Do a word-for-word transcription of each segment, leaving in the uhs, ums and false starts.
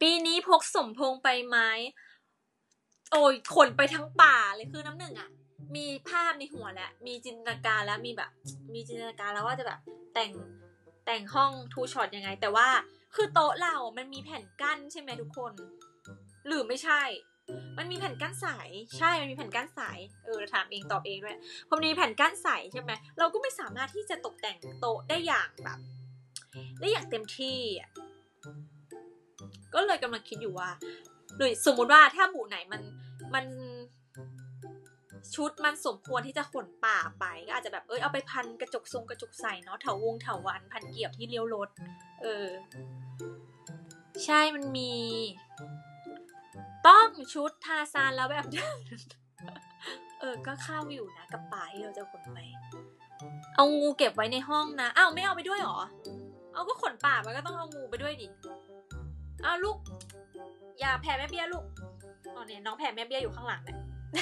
ปีนี้พกสมพงษ์ไปไหมโอ้ยขนไปทั้งป่าเลยคือน้ำหนึ่งอ่ะมีภาพในหัวแล้วมีจินตนาการแล้วมีแบบมีจินตนาการแล้วว่าจะแบบแต่งแต่งห้องทูช็อตยังไงแต่ว่าคือโต๊ะเรามันมีแผ่นกั้นใช่ไหมทุกคนหรือไม่ใช่มันมีแผ่นกั้นใสใช่มันมีแผ่นกั้นใสเออถามเองตอบเองด้วยพอมีแผ่นกั้นใสใช่ไหมเราก็ไม่สามารถที่จะตกแต่งโต๊ะได้อย่างแบบได้อย่างเต็มที่อ่ะก็เลยกำลังคิดอยู่ว่าหรือสมมุติว่าถ้าหมู่ไหนมันมันชุดมันสมควรที่จะขนป่าไปก็อาจจะแบบเอ้ยเอาไปพันกระจกทรงกระจกใสเนาะเถาวงเถาวันพันเกี่ยวที่เลี้ยวรถเออใช่มันมีต้องชุดทาซานแล้วแบบเออก็เข้าอยู่นะกับป่าที่เราจะขนไปเอางูเก็บไว้ในห้องนะอ้าวไม่เอาไปด้วยหรอเอาก็ขนป่าไปก็ต้องเอางูไปด้วยดิอ้าวลูกอย่าแผ่แม่เบี้ยลูกอ๋อเนี่ยน้องแผ่แม่เบี้ยอยู่ข้างหลังแหละ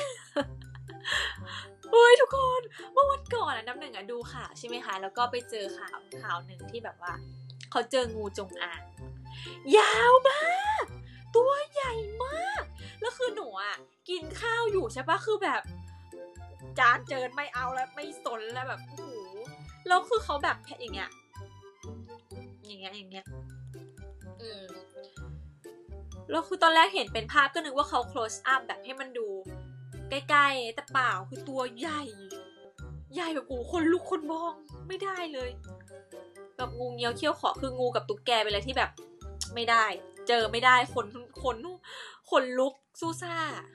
เฮ้ยทุกคนเมื่อวันก่อนอะน้ำหนึ่งอะดูข่าวใช่ไหมคะแล้วก็ไปเจอข่าวข่าวหนึ่งที่แบบว่าเขาเจองูจงอางยาวมากตัวใหญ่มากแล้วคือหนูอะกินข้าวอยู่ใช่ปะคือแบบจานเจิญไม่เอาแล้วไม่สนแล้วแบบโอ้โหแล้วคือเขาแบบอย่างเงี้ยอย่างเงี้ยอย่างเงี้ยอืมแล้วคือตอนแรกเห็นเป็นภาพก็นึกว่าเขา close up แบบให้มันดูใกล้ๆแต่เปล่าคือตัวใหญ่ใหญ่แบบโอ้คนลุกคนมองไม่ได้เลยแบบงูเงี้ยวเขี้ยวขอคืองูกับตุ๊กแกเป็นอะไรที่แบบไม่ได้เจอไม่ได้คนคนคนลุกสู้ซ่า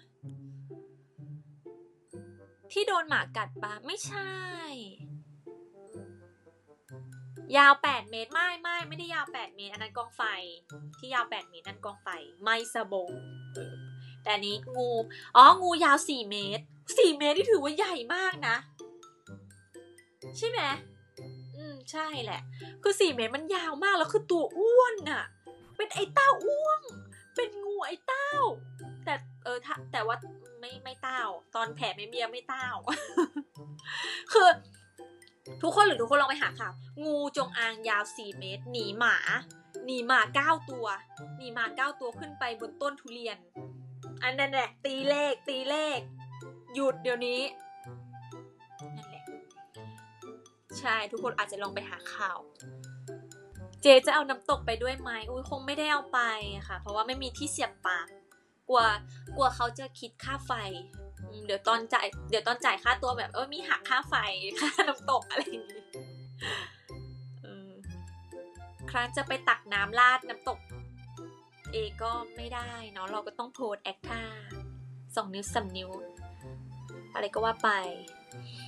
ที่โดนหมากัดปะไม่ใช่ยาวแปดเมตรไม่ไม่ไม่ได้ยาวแปดเมตรอันนั้นกองไฟที่ยาวแปดเมตรนั่นกองไฟไม่สบงแต่อันนี้งูอ๋องูยาวสี่เมตรสี่เมตรที่ถือว่าใหญ่มากนะใช่ไหมอืมใช่แหละคือสี่เมตรมันยาวมากแล้วคือตัวอ้วนน่ะเป็นไอ้เต้าอ้วงเป็นงูไอ้เต้าแต่เออถ้าแต่ว่าไม่ไม่เต้าตอนแผ่ไม่เมียไม่เต้าคือทุกคนหรือทุกคนลองไปหาข่าวงูจงอางยาวสี่เมตรหนีหมาหนีหมาเก้าตัวหนีหมาเก้าตัวขึ้นไปบนต้นทุเรียนอันนั้นแหละตีเลขตีเลขหยุดเดี๋ยวนี้นั่นแหละใช่ทุกคนอาจจะลองไปหาข่าวเจจะเอาน้ำตกไปด้วยไหมอุ้ยคงไม่ได้เอาไปค่ะเพราะว่าไม่มีที่เสียบปลั๊กกลัวกลัวเขาจะคิดค่าไฟเดี๋ยวตอนจ่ายเดี๋ยวตอนจ่ายค่าตัวแบบเออมีหักค่าไฟค่าน้ำตกอะไรอย่างงี้ครั้งจะไปตักน้ำราดน้ำตกเอก็ไม่ได้เนาะเราก็ต้องโพสแอคท่าสองนิ้วสามนิ้วอะไรก็ว่าไป